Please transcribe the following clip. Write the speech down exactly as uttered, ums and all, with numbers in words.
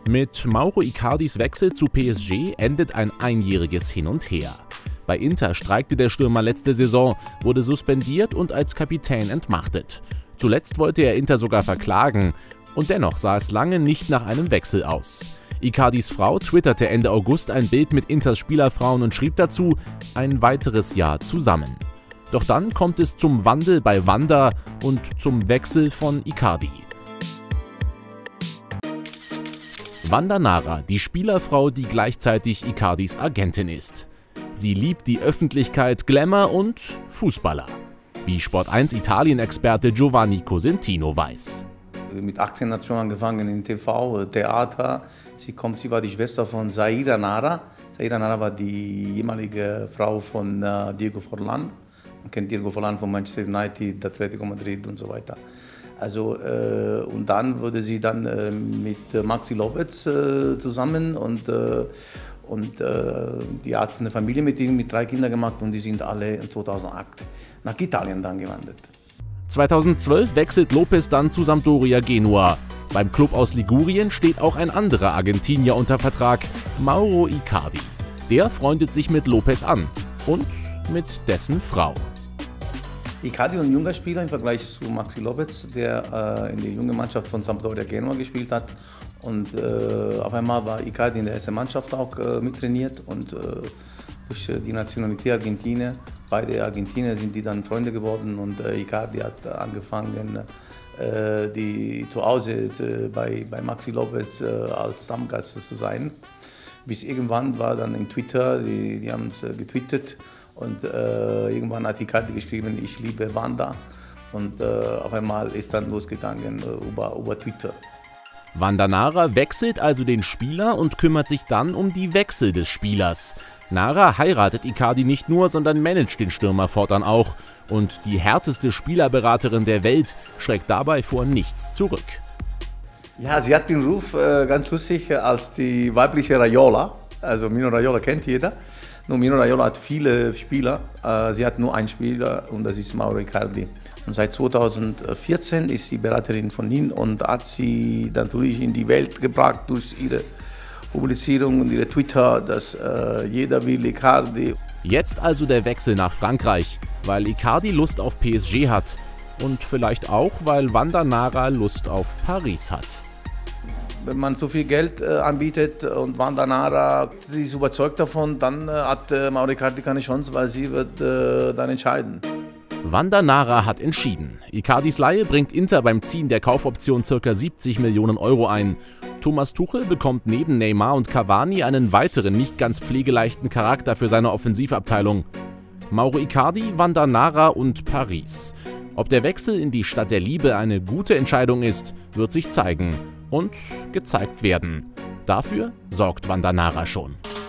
Mit Mauro Icardis Wechsel zu P S G endet ein einjähriges Hin und Her. Bei Inter streikte der Stürmer letzte Saison, wurde suspendiert und als Kapitän entmachtet. Zuletzt wollte er Inter sogar verklagen und dennoch sah es lange nicht nach einem Wechsel aus. Icardis Frau twitterte Ende August ein Bild mit Inters Spielerfrauen und schrieb dazu: ein weiteres Jahr zusammen. Doch dann kommt es zum Wandel bei Wanda und zum Wechsel von Icardi. Wanda Nara, die Spielerfrau, die gleichzeitig Icardis Agentin ist. Sie liebt die Öffentlichkeit, Glamour und Fußballer, wie Sport eins Italien-Experte Giovanni Cosentino weiß. Mit achtzehn hat schon angefangen in T V, Theater. Sie, kommt, sie war die Schwester von Zaira Nara. Zaira Nara war die ehemalige Frau von uh, Diego Forlán. Man kennt Diego Forlán von Manchester United, Atletico Madrid und so weiter. Also, äh, und dann wurde sie dann äh, mit Maxi Lopez äh, zusammen und, äh, und äh, die hat eine Familie mit ihm, mit drei Kindern gemacht und die sind alle zweitausendacht nach Italien dann gewandert. zweitausendzwölf wechselt Lopez dann zu Sampdoria Genua. Beim Club aus Ligurien steht auch ein anderer Argentinier unter Vertrag, Mauro Icardi. Der freundet sich mit Lopez an und mit dessen Frau. Icardi ist ein junger Spieler im Vergleich zu Maxi Lopez, der äh, in der jungen Mannschaft von Sampdoria Genua gespielt hat. Und äh, auf einmal war Icardi in der ersten Mannschaft auch äh, mittrainiert und äh, durch äh, die Nationalität Argentinier, beide Argentinier sind die dann Freunde geworden und äh, Icardi hat äh, angefangen, äh, die zu Hause äh, bei, bei Maxi Lopez äh, als Stammgast zu sein. Bis irgendwann war dann in Twitter, die, die haben es äh, getwittert. Und äh, irgendwann hat Icardi geschrieben, ich liebe Wanda. Und äh, auf einmal ist dann losgegangen äh, über, über Twitter. Wanda Nara wechselt also den Spieler und kümmert sich dann um die Wechsel des Spielers. Nara heiratet Icardi nicht nur, sondern managt den Stürmer fortan auch. Und die härteste Spielerberaterin der Welt schreckt dabei vor nichts zurück. Ja, sie hat den Ruf äh, ganz lustig als die weibliche Raiola. Also Mino Raiola kennt jeder. Nur Mino Raiola hat viele Spieler, äh, sie hat nur einen Spieler und das ist Mauro Icardi. Und seit zweitausendvierzehn ist sie Beraterin von ihm und hat sie natürlich in die Welt gebracht durch ihre Publizierung und ihre Twitter, dass äh, jeder will Icardi. Jetzt also der Wechsel nach Frankreich, weil Icardi Lust auf P S G hat und vielleicht auch, weil Wanda Nara Lust auf Paris hat. Wenn man so viel Geld äh, anbietet und Wanda Nara, sie ist überzeugt davon, dann äh, hat äh, Mauro Icardi keine Chance, weil sie wird äh, dann entscheiden. Wanda Nara hat entschieden. Icardis Leihe bringt Inter beim Ziehen der Kaufoption ca. siebzig Millionen Euro ein. Thomas Tuchel bekommt neben Neymar und Cavani einen weiteren nicht ganz pflegeleichten Charakter für seine Offensivabteilung. Mauro Icardi, Wanda Nara und Paris. Ob der Wechsel in die Stadt der Liebe eine gute Entscheidung ist, wird sich zeigen und gezeigt werden. Dafür sorgt Wanda Nara schon.